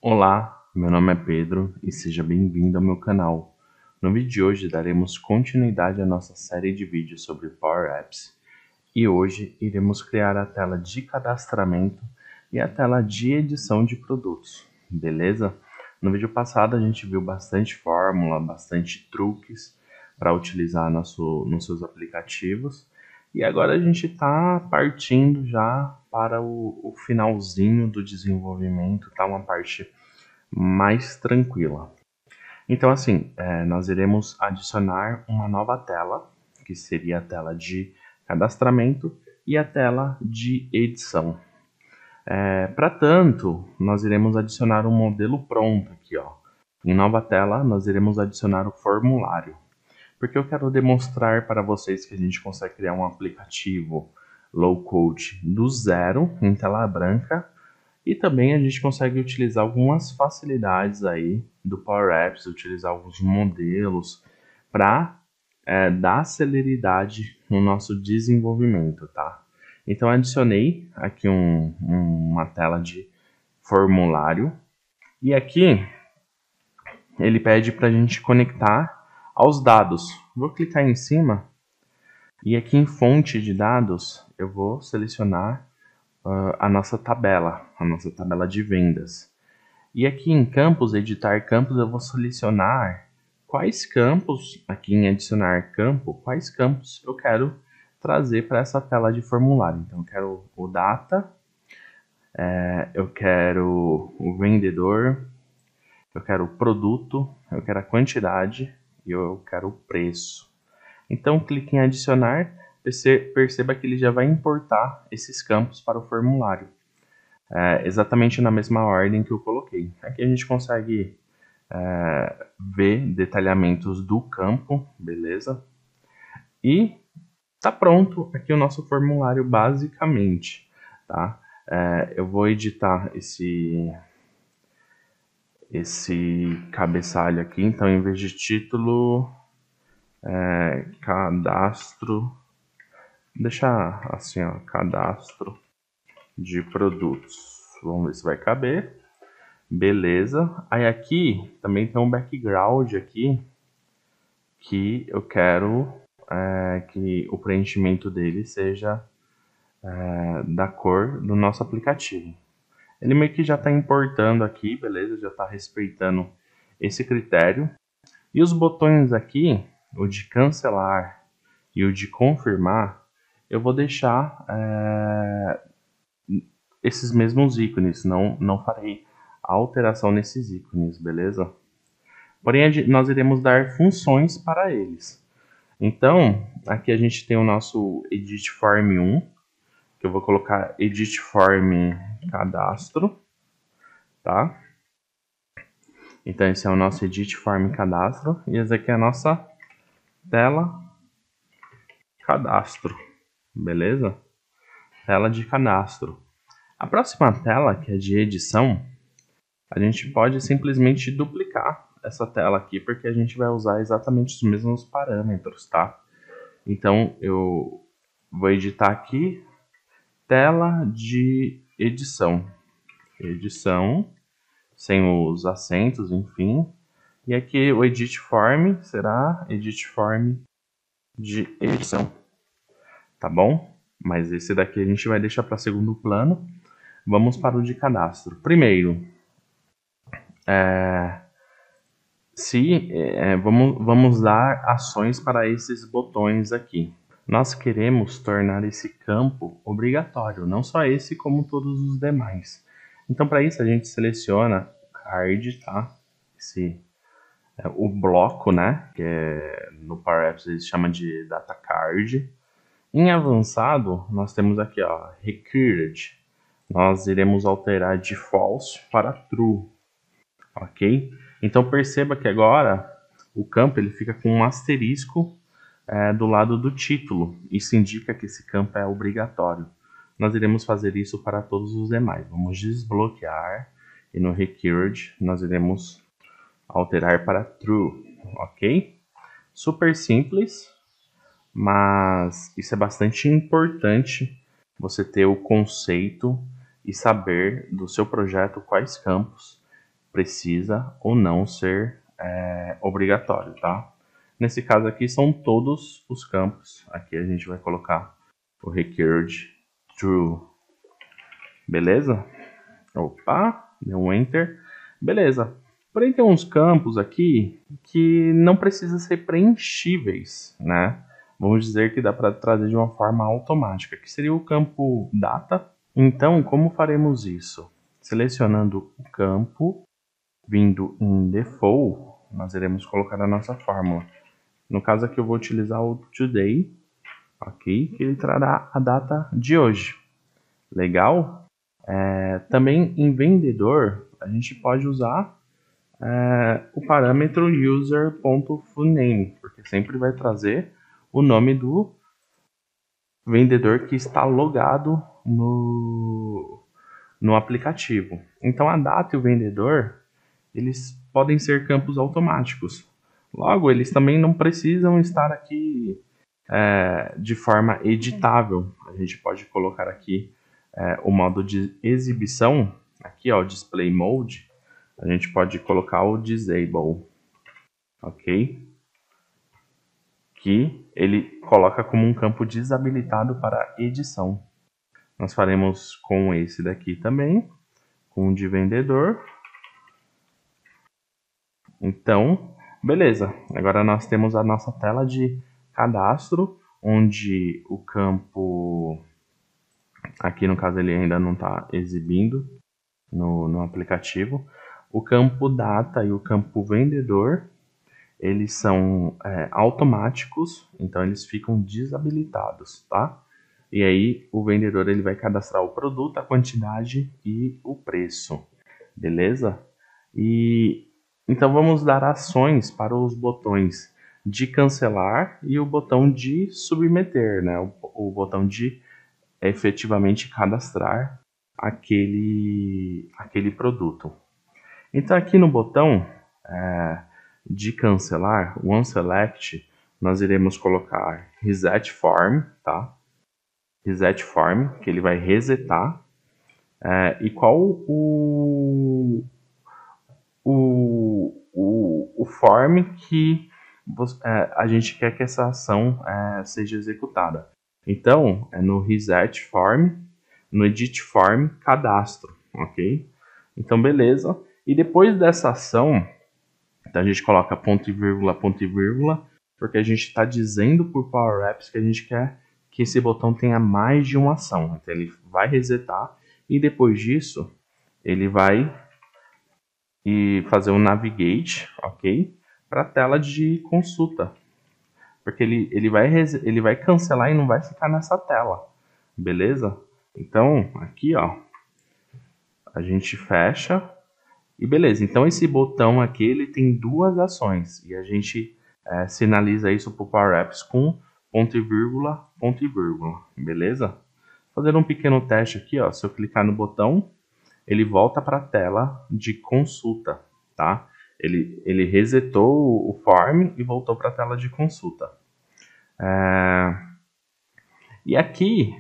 Olá, meu nome é Pedro e seja bem-vindo ao meu canal. No vídeo de hoje daremos continuidade à nossa série de vídeos sobre Power Apps e hoje iremos criar a tela de cadastramento e a tela de edição de produtos, beleza? No vídeo passado a gente viu bastante fórmula, bastante truques para utilizar nos seus aplicativos e agora a gente está partindo já para o finalzinho do desenvolvimento, tá? Uma parte mais tranquila. Então, assim, nós iremos adicionar uma nova tela, que seria a tela de cadastramento e a tela de edição. Para tanto, nós iremos adicionar um modelo pronto aqui, ó. Em nova tela, nós iremos adicionar o formulário, porque eu quero demonstrar para vocês que a gente consegue criar um aplicativo low code do zero em tela branca. E também a gente consegue utilizar algumas facilidades aí do Power Apps, utilizar alguns modelos para dar celeridade no nosso desenvolvimento, tá? Então adicionei aqui uma tela de formulário e aqui ele pede para a gente conectar aos dados. Vou clicar em cima e aqui em fonte de dados eu vou selecionar a nossa tabela de vendas. E aqui em campos, editar campos, eu vou selecionar quais campos, aqui em adicionar campo, quais campos eu quero trazer para essa tela de formulário. Então eu quero o data, eu quero o vendedor, eu quero o produto, eu quero a quantidade e eu quero o preço. Então clique em adicionar, perceba que ele já vai importar esses campos para o formulário. Exatamente na mesma ordem que eu coloquei. Aqui a gente consegue ver detalhamentos do campo, beleza? E tá pronto aqui o nosso formulário basicamente, tá? Eu vou editar esse cabeçalho aqui, então em vez de título, cadastro, deixar assim, ó, cadastro de produtos. Vamos ver se vai caber. Beleza. Aí aqui também tem um background aqui que eu quero que o preenchimento dele seja da cor do nosso aplicativo. Ele meio que já está importando aqui, beleza? Já está respeitando esse critério. E os botões aqui, o de cancelar e o de confirmar, eu vou deixar esses mesmos ícones, não farei alteração nesses ícones, beleza? Porém, nós iremos dar funções para eles. Então, aqui a gente tem o nosso Edit Form 1, que eu vou colocar Edit Form Cadastro, tá? Então, esse é o nosso Edit Form Cadastro, e essa aqui é a nossa tela cadastro, beleza? Tela de cadastro. A próxima tela, que é de edição, a gente pode simplesmente duplicar essa tela aqui, porque a gente vai usar exatamente os mesmos parâmetros, tá? Então, eu vou editar aqui, tela de edição. Edição, sem os acentos, enfim. E aqui o Edit Form será Edit Form de edição, tá bom? Mas esse daqui a gente vai deixar para segundo plano. Vamos para o de cadastro. Primeiro, vamos dar ações para esses botões aqui. Nós queremos tornar esse campo obrigatório, não só esse, como todos os demais. Então, para isso, a gente seleciona card, tá? O bloco, né? Que no Power Apps eles chamam de data card. Em avançado, nós temos aqui, ó, required. Nós iremos alterar de false para true, ok? Então perceba que agora o campo ele fica com um asterisco do lado do título. Isso indica que esse campo é obrigatório. Nós iremos fazer isso para todos os demais. Vamos desbloquear e no required nós iremos alterar para true, ok? Super simples, mas isso é bastante importante você ter o conceito e saber do seu projeto quais campos precisa ou não ser obrigatório, tá? Nesse caso aqui são todos os campos. Aqui a gente vai colocar o required true. Beleza? Opa, deu um enter. Beleza. Porém tem uns campos aqui que não precisam ser preenchíveis, né? Vamos dizer que dá para trazer de uma forma automática, que seria o campo data. Então, como faremos isso? Selecionando o campo, vindo em default, nós iremos colocar a nossa fórmula. No caso aqui eu vou utilizar o today, ok? Que ele trará a data de hoje. Legal? Também em vendedor, a gente pode usar o parâmetro user.fullname, porque sempre vai trazer o nome do vendedor que está logado no aplicativo. Então a data e o vendedor, eles podem ser campos automáticos. Logo, eles também não precisam estar aqui de forma editável. A gente pode colocar aqui o modo de exibição, aqui ó, display mode, a gente pode colocar o disable, ok? Que ele coloca como um campo desabilitado para edição. Nós faremos com esse daqui também, com o de vendedor. Então, beleza. Agora nós temos a nossa tela de cadastro, onde o campo, aqui no caso ele ainda não está exibindo no aplicativo. O campo data e o campo vendedor, eles são automáticos, então eles ficam desabilitados, tá? E aí o vendedor ele vai cadastrar o produto, a quantidade e o preço, beleza? E então vamos dar ações para os botões de cancelar e o botão de submeter, né? O botão de efetivamente cadastrar aquele produto. Então aqui no botão de cancelar, One Select, nós iremos colocar Reset Form, tá? Reset Form, que ele vai resetar. E qual o form que a gente quer que essa ação seja executada? Então, é no Reset Form, no Edit Form, Cadastro, ok? Então, beleza. E depois dessa ação, então a gente coloca ponto e vírgula, porque a gente está dizendo por Power Apps que a gente quer que esse botão tenha mais de uma ação. Então ele vai resetar e depois disso ele vai fazer um navigate, ok? Para a tela de consulta. Porque ele vai cancelar e não vai ficar nessa tela, beleza? Então aqui ó, a gente fecha. E beleza, então esse botão aqui ele tem duas ações e a gente sinaliza isso para o Power Apps com ponto e vírgula, beleza? Fazendo um pequeno teste aqui, ó, se eu clicar no botão, ele volta para a tela de consulta, tá? Ele resetou o form e voltou para a tela de consulta. E aqui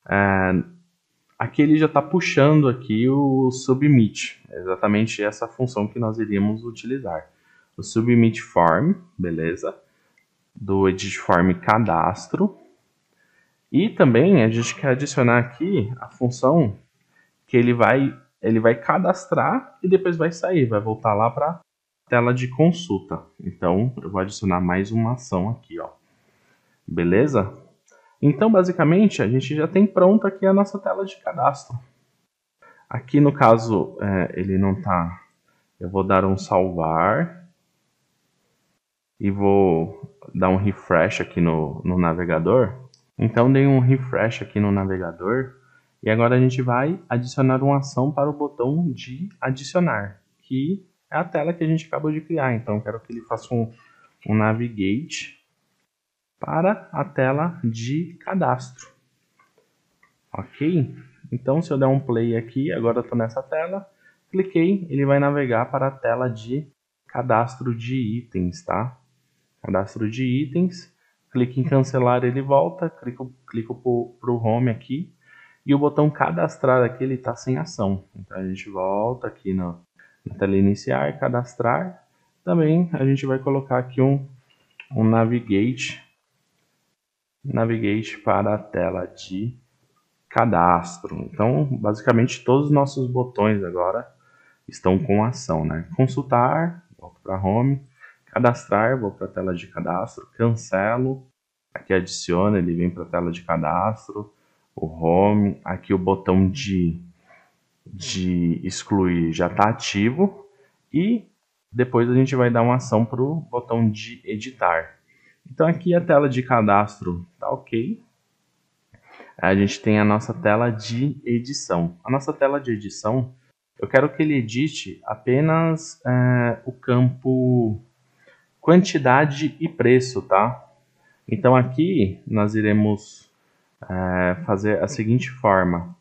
ele já está puxando aqui o submit, é exatamente essa função que nós iríamos utilizar. O submit form, beleza? Do edit form cadastro. E também a gente quer adicionar aqui a função que ele vai cadastrar e depois vai sair, vai voltar lá para a tela de consulta. Então eu vou adicionar mais uma ação aqui, ó. Beleza? Então, basicamente, a gente já tem pronto aqui a nossa tela de cadastro. Aqui, no caso, ele não está... Eu vou dar um salvar. E vou dar um refresh aqui no navegador. Então, dei um refresh aqui no navegador. E agora a gente vai adicionar uma ação para o botão de adicionar. Que é a tela que a gente acabou de criar. Então, eu quero que ele faça um navigate para a tela de cadastro. Ok? Então, se eu der um play aqui, agora eu estou nessa tela, cliquei, ele vai navegar para a tela de cadastro de itens, tá? Cadastro de itens, clique em cancelar, ele volta, clico para o home aqui, e o botão cadastrar aqui, ele está sem ação. Então, a gente volta aqui Na tela iniciar, cadastrar. Também a gente vai colocar aqui um navigate para a tela de cadastro. Então, basicamente, todos os nossos botões agora estão com ação, né? Consultar, volto para home. Cadastrar, vou para a tela de cadastro. Cancelo, aqui adiciona, ele vem para a tela de cadastro. O home, aqui o botão de excluir já está ativo. E depois a gente vai dar uma ação para o botão de editar. Então aqui a tela de cadastro está ok. A gente tem a nossa tela de edição. A nossa tela de edição, eu quero que ele edite apenas o campo quantidade e preço, tá? Então aqui nós iremos fazer a seguinte forma.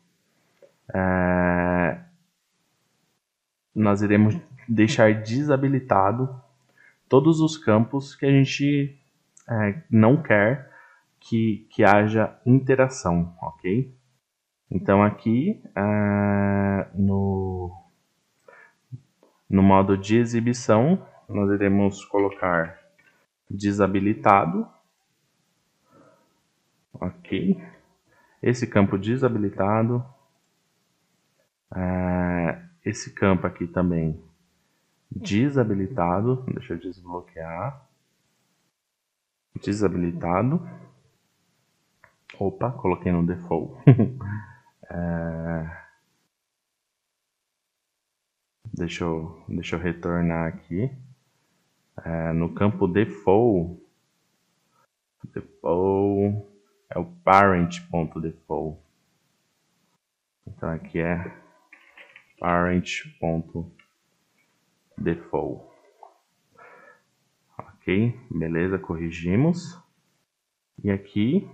Nós iremos deixar desabilitado todos os campos que a gente não quer que haja interação, ok? Então aqui no modo de exibição, nós iremos colocar desabilitado, ok? Esse campo desabilitado, esse campo aqui também desabilitado, deixa eu desbloquear, desabilitado, opa, coloquei no default, deixa eu retornar aqui, no campo default é o parent.default, então aqui é parent.default. Ok, beleza, corrigimos. E aqui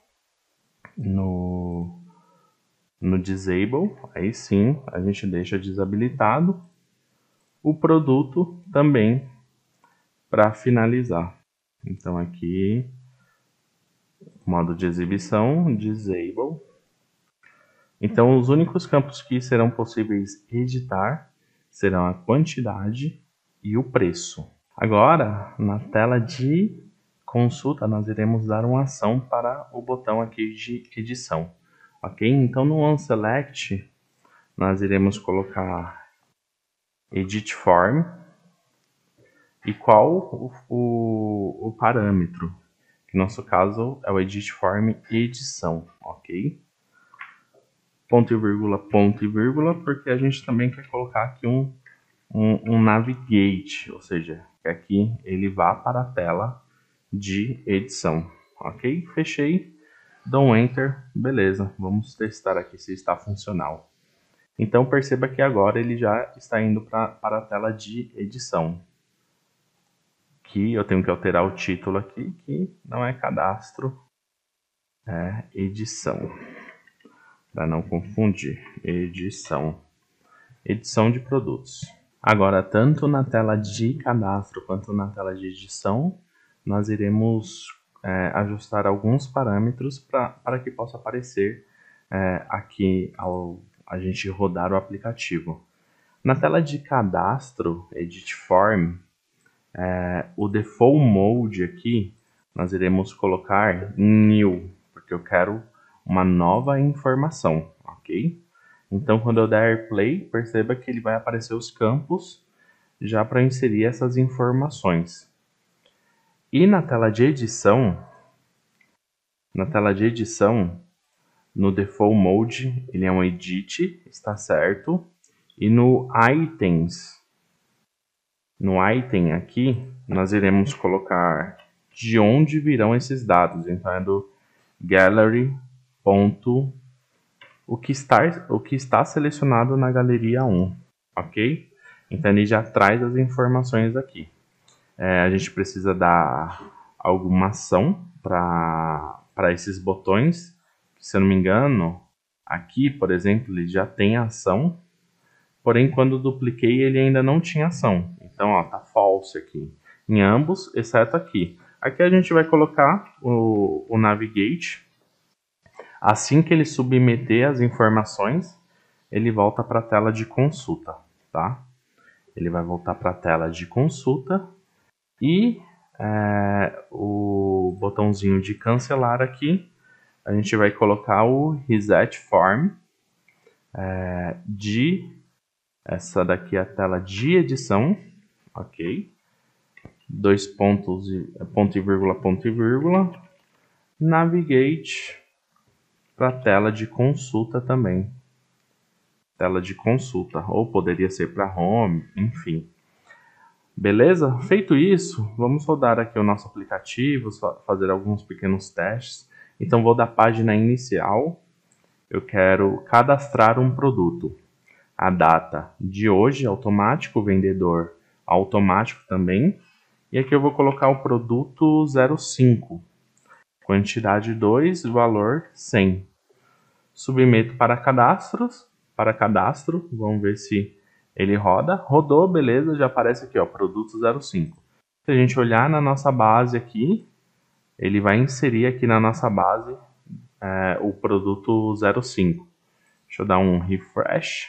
no disable, aí sim a gente deixa desabilitado o produto também para finalizar. Então aqui, modo de exibição, disable. Então os únicos campos que serão possíveis editar serão a quantidade e o preço. Agora, na tela de consulta, nós iremos dar uma ação para o botão aqui de edição. Ok? Então, no onSelect, nós iremos colocar Edit Form. E qual o parâmetro? Que no nosso caso é o Edit Form edição. Ok? Ponto e vírgula, porque a gente também quer colocar aqui um navigate, ou seja, que aqui ele vá para a tela de edição. Ok? Fechei, dou um Enter, beleza, vamos testar aqui se está funcional. Então perceba que agora ele já está indo para a tela de edição. Que eu tenho que alterar o título aqui, que não é cadastro, é edição. Para não confundir, edição. Edição de produtos. Agora, tanto na tela de cadastro quanto na tela de edição, nós iremos ajustar alguns parâmetros para que possa aparecer aqui ao a gente rodar o aplicativo. Na tela de cadastro, Edit Form, o Default Mode aqui, nós iremos colocar New, porque eu quero uma nova informação, ok? Então, quando eu der Play, perceba que ele vai aparecer os campos já para inserir essas informações. E na tela de edição, no Default Mode, ele é um Edit, está certo. E no Items, no Item aqui, nós iremos colocar de onde virão esses dados. Então, é do Gallery. O que está selecionado na galeria 1, ok? Então ele já traz as informações aqui. A gente precisa dar alguma ação para esses botões. Se eu não me engano, aqui, por exemplo, ele já tem ação. Porém, quando dupliquei, ele ainda não tinha ação. Então, ó, tá false aqui. Em ambos, exceto aqui. Aqui a gente vai colocar o Navigate. Assim que ele submeter as informações, ele volta para a tela de consulta, tá? ele vai voltar para a tela de consulta e o botãozinho de cancelar aqui, a gente vai colocar o Reset Form essa daqui é a tela de edição, ok? Dois pontos, ponto e vírgula, Navigate para a tela de consulta também. Tela de consulta, ou poderia ser para Home, enfim. Beleza? Feito isso, vamos rodar aqui o nosso aplicativo, fazer alguns pequenos testes. Então, vou da página inicial, eu quero cadastrar um produto. A data de hoje, automático, vendedor automático também. E aqui eu vou colocar o produto 05, quantidade 2, valor 100. Submeto para cadastro, vamos ver se ele roda. Rodou, beleza, já aparece aqui, ó, produto 05. Se a gente olhar na nossa base aqui, ele vai inserir aqui na nossa base o produto 05. Deixa eu dar um refresh.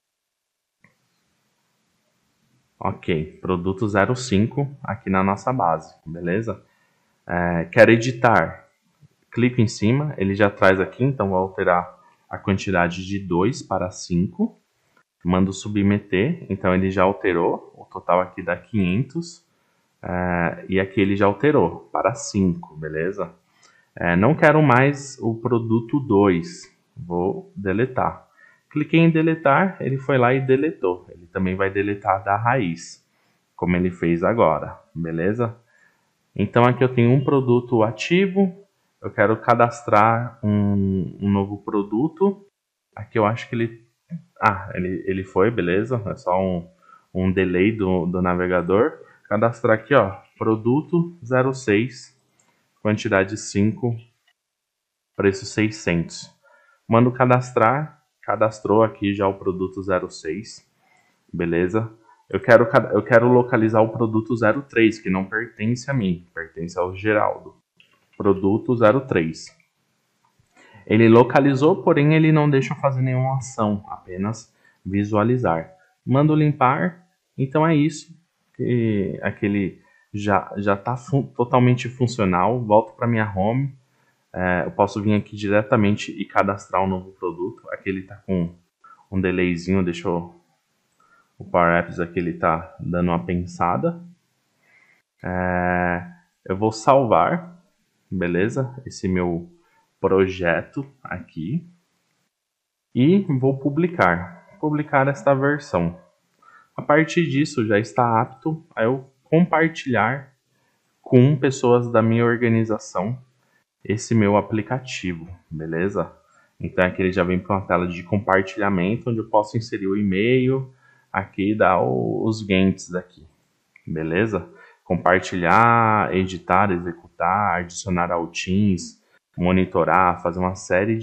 Ok, produto 05 aqui na nossa base, beleza? Quero editar, clico em cima, ele já traz aqui, então vou alterar a quantidade de 2 para 5. Mando submeter, então ele já alterou, o total aqui dá 500. E aqui ele já alterou para 5, beleza? Não quero mais o produto 2, vou deletar. Cliquei em deletar, ele foi lá e deletou. Ele também vai deletar da raiz, como ele fez agora, beleza? Então aqui eu tenho um produto ativo, eu quero cadastrar um novo produto. Aqui eu acho que ele foi, beleza? É só um delay do navegador. Cadastrar aqui, ó, produto 06, quantidade 5, preço 600. Mando cadastrar. Cadastrou aqui já o produto 06, beleza? Eu quero localizar o produto 03, que não pertence a mim, pertence ao Geraldo. Produto 03. Ele localizou, porém ele não deixa eu fazer nenhuma ação, apenas visualizar. Mando limpar, então é isso. Aquele já está totalmente funcional. Volto para minha home. Eu posso vir aqui diretamente e cadastrar um novo produto. Aqui ele está com um delayzinho, o Power Apps aqui ele está dando uma pensada. Eu vou salvar, beleza? Esse meu projeto aqui. E vou publicar esta versão. A partir disso já está apto a eu compartilhar com pessoas da minha organização esse meu aplicativo, beleza? Então aqui ele já vem para uma tela de compartilhamento, onde eu posso inserir o e-mail, aqui dar os Gantt daqui, beleza? Compartilhar, editar, executar, adicionar ao Teams, monitorar, fazer uma série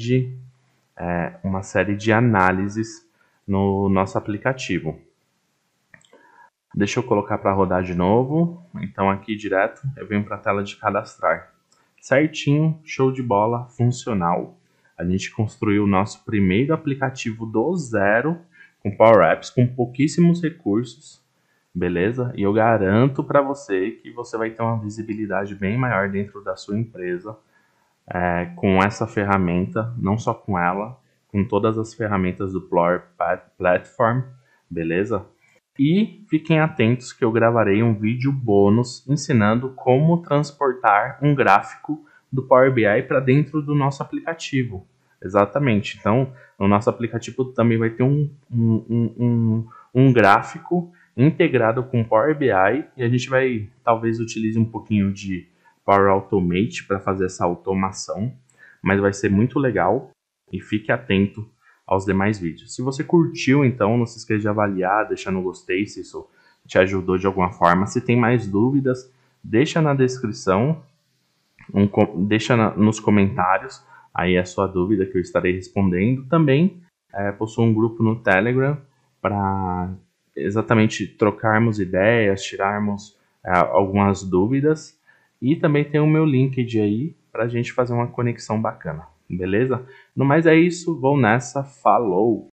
de análises no nosso aplicativo. Deixa eu colocar para rodar de novo. Então aqui direto eu venho para a tela de cadastrar. Certinho, show de bola, funcional. A gente construiu o nosso primeiro aplicativo do zero com Power Apps, com pouquíssimos recursos, beleza? E eu garanto para você que você vai ter uma visibilidade bem maior dentro da sua empresa com essa ferramenta, não só com ela, com todas as ferramentas do Power Platform, beleza? E fiquem atentos que eu gravarei um vídeo bônus ensinando como transportar um gráfico do Power BI para dentro do nosso aplicativo. Exatamente. Então, no nosso aplicativo também vai ter um gráfico integrado com Power BI e a gente vai, talvez, utilize um pouquinho de Power Automate para fazer essa automação, mas vai ser muito legal e fique atento aos demais vídeos. Se você curtiu, então, não se esqueça de avaliar, deixar no gostei se isso te ajudou de alguma forma. Se tem mais dúvidas, deixa na descrição, deixa nos comentários aí a sua dúvida que eu estarei respondendo. Também possuo um grupo no Telegram para exatamente trocarmos ideias, tirarmos algumas dúvidas. E também tem o meu LinkedIn aí para a gente fazer uma conexão bacana. Beleza? No mais é isso, vou nessa, falou!